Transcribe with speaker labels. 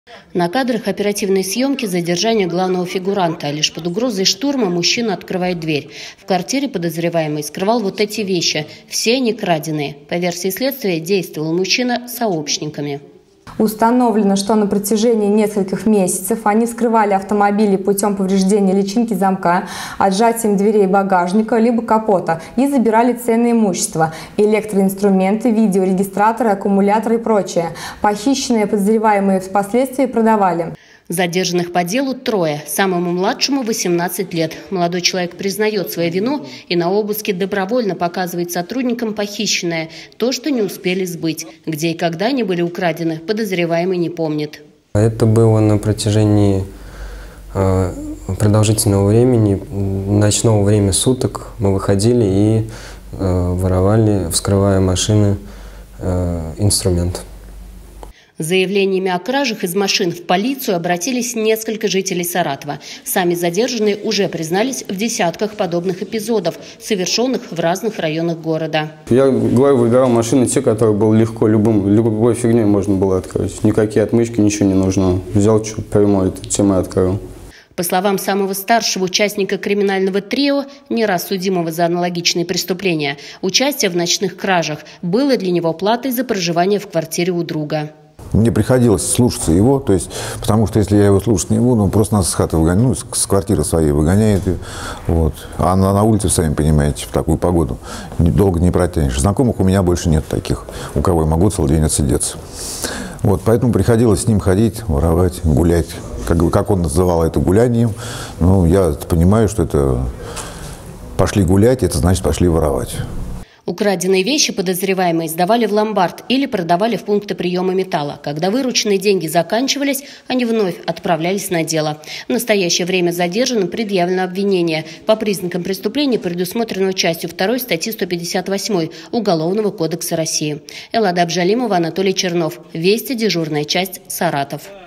Speaker 1: На кадрах оперативной съемки задержания главного фигуранта. Лишь под угрозой штурма мужчина открывает дверь. В квартире подозреваемый скрывал вот эти вещи. Все они краденые. По версии следствия, действовал мужчина с сообщниками.
Speaker 2: Установлено, что на протяжении нескольких месяцев они вскрывали автомобили путем повреждения личинки замка, отжатием дверей багажника либо капота и забирали ценное имущество – электроинструменты, видеорегистраторы, аккумуляторы и прочее. Похищенные подозреваемые впоследствии продавали.
Speaker 1: Задержанных по делу трое. Самому младшему 18 лет. Молодой человек признает свою вину и на обыске добровольно показывает сотрудникам похищенное, то, что не успели сбыть. Где и когда они были украдены, подозреваемый не помнит.
Speaker 3: Это было на протяжении продолжительного времени, ночного времени суток. Мы выходили и воровали, вскрывая машины, инструмент.
Speaker 1: С заявлениями о кражах из машин в полицию обратились несколько жителей Саратова. Сами задержанные уже признались в десятках подобных эпизодов, совершенных в разных районах города.
Speaker 4: Я говорю, выбирал машины, те, которые было легко, любой фигней можно было открыть. Никакие отмычки, ничего не нужно. Взял что прямое, тем и открыл.
Speaker 1: По словам самого старшего участника криминального трио, не раз судимого за аналогичные преступления, участие в ночных кражах было для него платой за проживание в квартире у друга.
Speaker 5: Мне приходилось слушаться его, то есть, потому что если я его слушать не буду, он просто нас с хаты выгоняет, ну, с квартиры своей выгоняет. Вот. А на улице, сами понимаете, в такую погоду долго не протянешь. Знакомых у меня больше нет таких, у кого я могу целый день отсидеться. Вот, поэтому приходилось с ним ходить, воровать, гулять. Как он называл это гулянием, ну, я понимаю, что это пошли гулять, это значит пошли воровать.
Speaker 1: Украденные вещи подозреваемые сдавали в ломбард или продавали в пункты приема металла. Когда вырученные деньги заканчивались, они вновь отправлялись на дело. В настоящее время задержанным предъявлено обвинение по признакам преступления, предусмотренного частью 2 статьи 158 Уголовного кодекса России. Эллада Абжалимова, Анатолий Чернов. Вести, дежурная часть, Саратов.